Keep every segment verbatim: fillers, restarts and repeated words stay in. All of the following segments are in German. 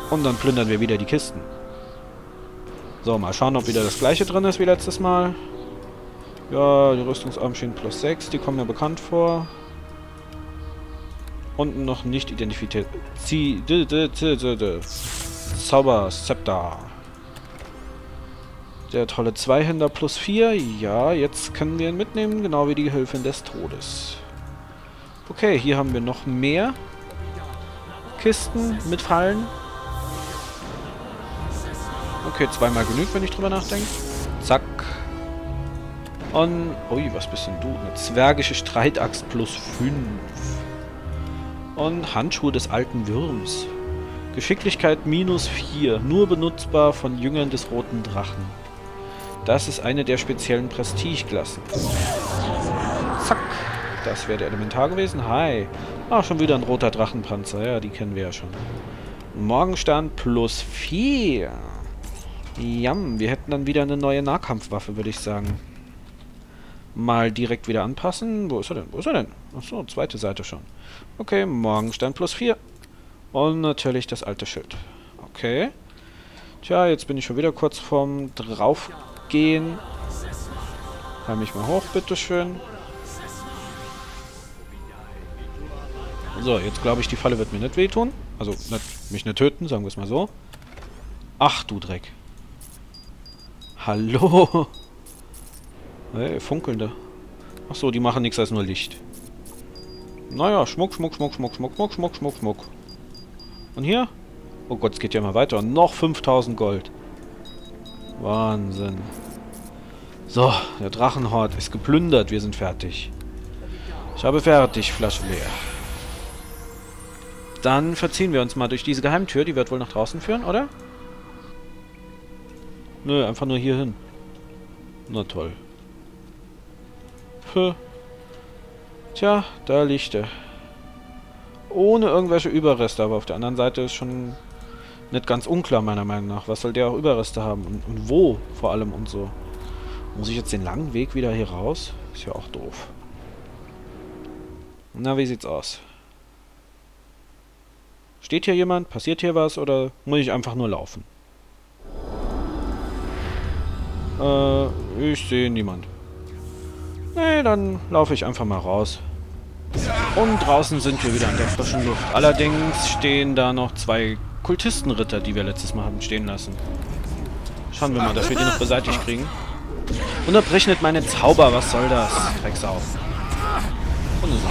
Und dann plündern wir wieder die Kisten. So, mal schauen, ob wieder das gleiche drin ist wie letztes Mal. Ja, die Rüstungsarmschienen plus sechs, die kommen mir bekannt vor. Und noch nicht identifiziert. Zauber, Scepter. Der tolle Zweihänder plus vier. Ja, jetzt können wir ihn mitnehmen, genau wie die Hilfen des Todes. Okay, hier haben wir noch mehr Kisten mit Fallen. Okay, zweimal genügt, wenn ich drüber nachdenke. Zack. Und... Ui, was bist denn du? Eine zwergische Streitaxt plus fünf. Und Handschuhe des alten Würms. Geschicklichkeit minus vier. Nur benutzbar von Jüngern des roten Drachen. Das ist eine der speziellen Prestigeklassen. Zack. Das wäre der Elementar gewesen. Hi. Ah, schon wieder ein roter Drachenpanzer. Ja, die kennen wir ja schon. Morgenstern plus vier. Jam, wir hätten dann wieder eine neue Nahkampfwaffe, würde ich sagen. Mal direkt wieder anpassen. Wo ist er denn? Wo ist er denn? Achso, zweite Seite schon. Okay, Morgenstern plus vier. Und natürlich das alte Schild. Okay. Tja, jetzt bin ich schon wieder kurz vorm Draufgehen. Heim mich mal hoch, bitteschön. So, jetzt glaube ich, die Falle wird mir nicht wehtun. Also, nicht, mich nicht töten, sagen wir es mal so. Ach, du Dreck. Hallo. Hey, funkelnde. Ach so, die machen nichts als nur Licht. Naja, Schmuck, Schmuck, Schmuck, Schmuck, Schmuck, Schmuck, Schmuck, Schmuck, Schmuck. Und hier? Oh Gott, es geht ja mal weiter. Noch fünftausend Gold. Wahnsinn. So, der Drachenhort ist geplündert. Wir sind fertig. Ich habe fertig, Flasche leer. Dann verziehen wir uns mal durch diese Geheimtür. Die wird wohl nach draußen führen, oder? Nö, einfach nur hier hin. Na toll. Puh. Tja, da liegt er. Ohne irgendwelche Überreste, aber auf der anderen Seite ist schon nicht ganz unklar, meiner Meinung nach. Was soll der auch Überreste haben? Und, und wo vor allem und so. Muss ich jetzt den langen Weg wieder hier raus? Ist ja auch doof. Na, wie sieht's aus? Steht hier jemand? Passiert hier was? Oder muss ich einfach nur laufen? Äh, ich sehe niemand. Nee, dann laufe ich einfach mal raus. Und draußen sind wir wieder an der frischen Luft. Allerdings stehen da noch zwei Kultistenritter, die wir letztes Mal haben stehen lassen. Schauen wir mal, dass wir die noch beseitigt kriegen. Unterbrich nicht meine Zauber, was soll das? Drecksau. Und ist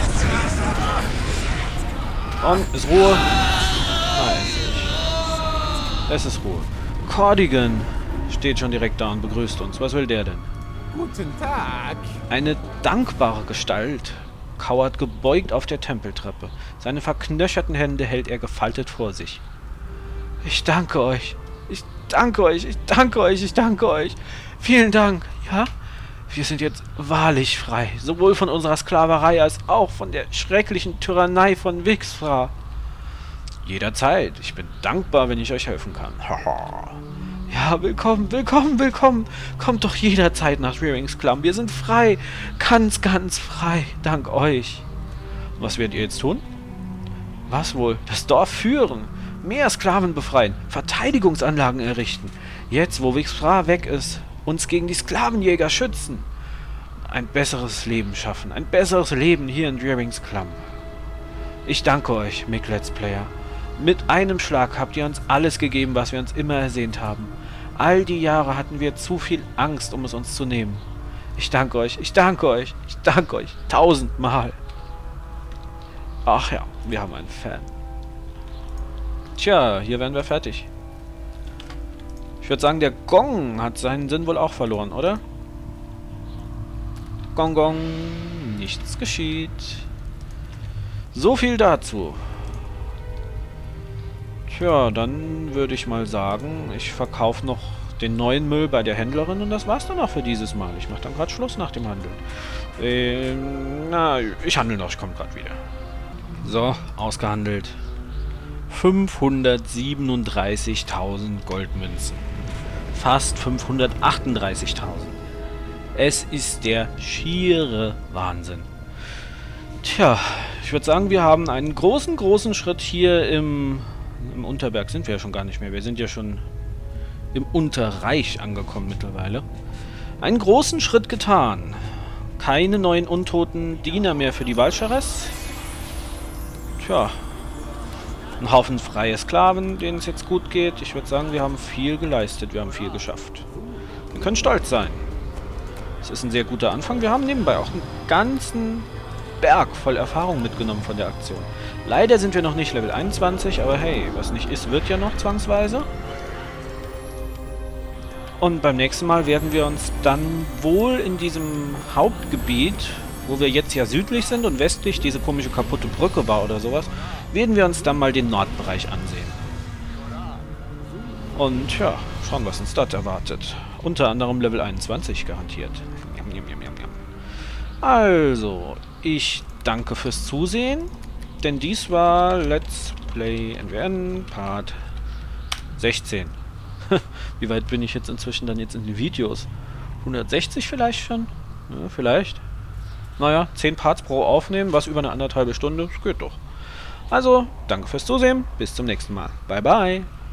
Und ist Ruhe. Ah, endlich. Es ist Ruhe. Cordigan steht schon direkt da und begrüßt uns. Was will der denn? Guten Tag. Eine dankbare Gestalt kauert gebeugt auf der Tempeltreppe. Seine verknöcherten Hände hält er gefaltet vor sich. Ich danke euch. Ich danke euch. Ich danke euch. Ich danke euch. Vielen Dank. Ja? Wir sind jetzt wahrlich frei. Sowohl von unserer Sklaverei als auch von der schrecklichen Tyrannei von Wixfra. Jederzeit. Ich bin dankbar, wenn ich euch helfen kann. Haha. Ja, willkommen, willkommen, willkommen. Kommt doch jederzeit nach Rearing's Clum. Wir sind frei. Ganz, ganz frei. Dank euch. Was werdet ihr jetzt tun? Was wohl? Das Dorf führen. Mehr Sklaven befreien. Verteidigungsanlagen errichten. Jetzt, wo Wixfra weg ist. Uns gegen die Sklavenjäger schützen. Ein besseres Leben schaffen. Ein besseres Leben hier in Rearing's Clum. Ich danke euch, Mick Let's Player. Mit einem Schlag habt ihr uns alles gegeben, was wir uns immer ersehnt haben. All die Jahre hatten wir zu viel Angst, um es uns zu nehmen. Ich danke euch, ich danke euch, ich danke euch tausendmal. Ach ja, wir haben einen Fan. Tja, hier wären wir fertig. Ich würde sagen, der Gong hat seinen Sinn wohl auch verloren, oder? Gong, Gong, nichts geschieht. So viel dazu. Tja, dann würde ich mal sagen, ich verkaufe noch den neuen Müll bei der Händlerin und das war's dann auch für dieses Mal. Ich mache dann gerade Schluss nach dem Handeln. Ähm, na, ich handle noch, ich komme gerade wieder. So, ausgehandelt. fünfhundertsiebenunddreißigtausend Goldmünzen. Fast fünfhundertachtunddreißigtausend. Es ist der schiere Wahnsinn. Tja, ich würde sagen, wir haben einen großen, großen Schritt hier im Im Unterberg sind wir ja schon gar nicht mehr. Wir sind ja schon im Unterreich angekommen mittlerweile. Einen großen Schritt getan. Keine neuen untoten Diener mehr für die Valchares. Tja. Ein Haufen freie Sklaven, denen es jetzt gut geht. Ich würde sagen, wir haben viel geleistet. Wir haben viel geschafft. Wir können stolz sein. Es ist ein sehr guter Anfang. Wir haben nebenbei auch einen ganzen Berg voll Erfahrung mitgenommen von der Aktion. Leider sind wir noch nicht Level einundzwanzig, aber hey, was nicht ist, wird ja noch zwangsweise. Und beim nächsten Mal werden wir uns dann wohl in diesem Hauptgebiet, wo wir jetzt ja südlich sind und westlich diese komische kaputte Brücke war oder sowas, werden wir uns dann mal den Nordbereich ansehen. Und ja, schauen, was uns dort erwartet. Unter anderem Level einundzwanzig garantiert. Also, ich danke fürs Zusehen, denn dies war Let's Play N W N Part sechzehn. Wie weit bin ich jetzt inzwischen dann jetzt in den Videos? hundertsechzig vielleicht schon? Ja, vielleicht. Naja, zehn Parts pro aufnehmen, was über eine anderthalbe Stunde, das geht doch. Also, danke fürs Zusehen, bis zum nächsten Mal. Bye bye.